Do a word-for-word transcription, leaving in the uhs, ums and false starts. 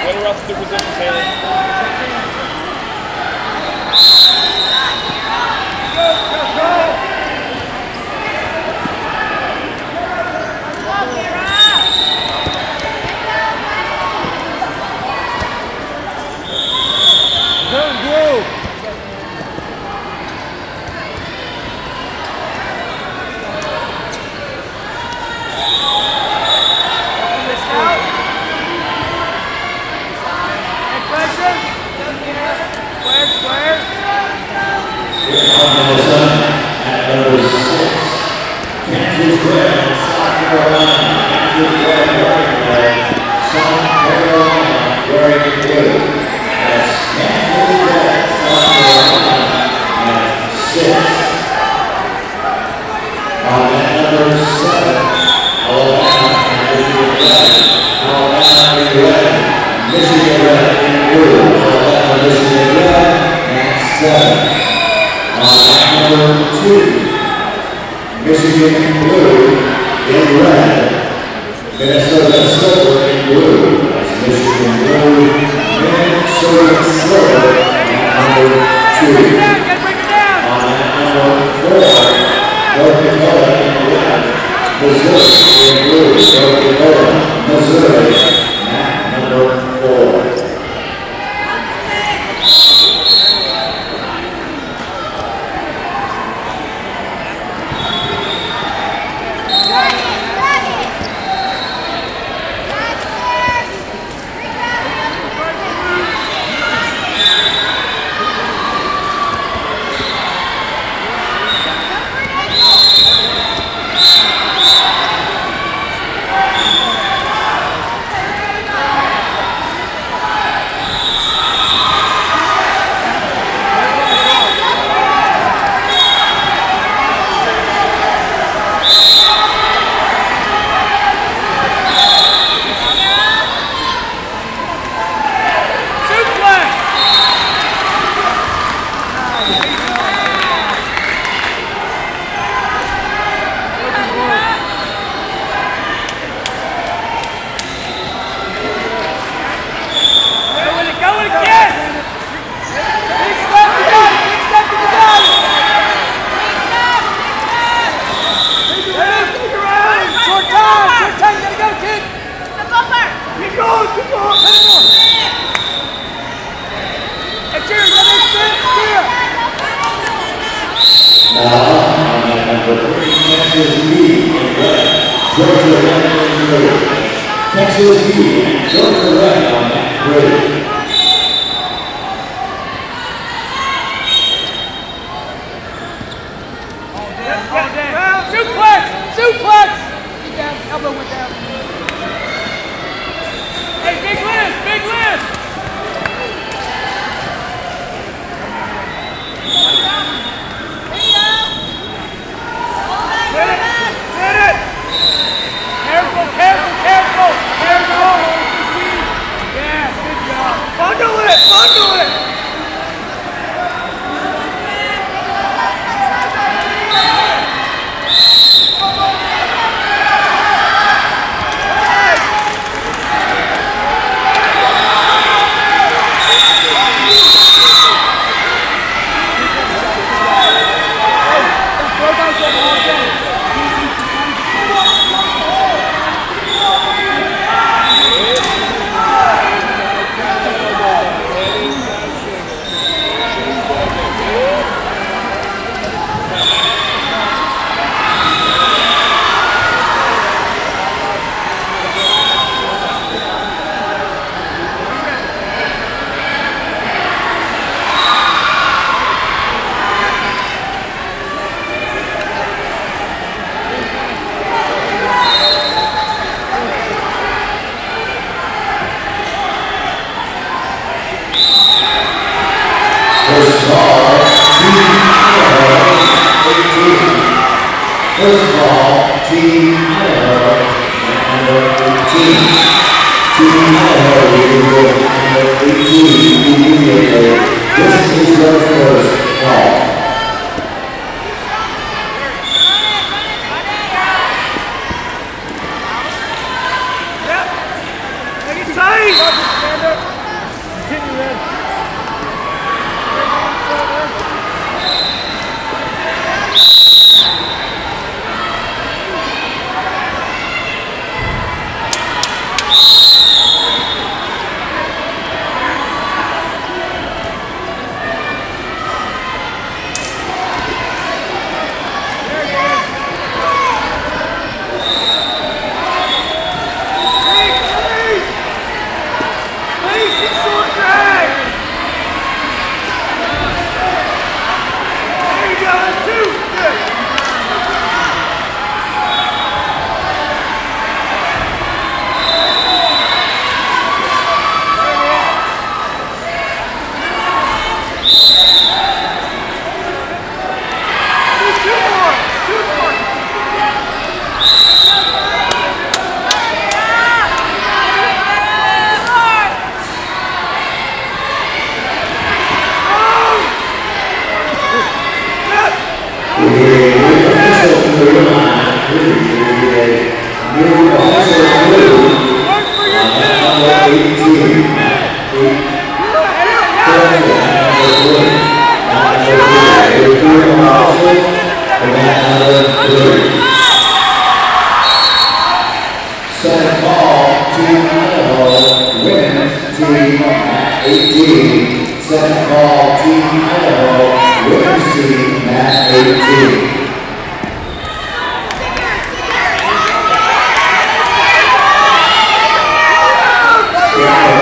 Interrupt the position, Taylor. Michigan blue in red, Minnesota silver in blue. That's Michigan blue, Minnesota silver at number two. On that number four, North Dakota in red, Missouri in blue. North Dakota, Missouri at number four. Texas B and Georgia Red on that bridge. Suplex! Suplex! Get down, elbow went down. Hey, big Liz! Big Liz! Sit it! Sit it! Careful, careful, careful! Careful! Yes, good job. Bundle it! Bundle it! First of all, Team Idaho, number eighteen. Team Idaho, number eighteen, immediately. This is your first call. Yep. Make it tight. foul.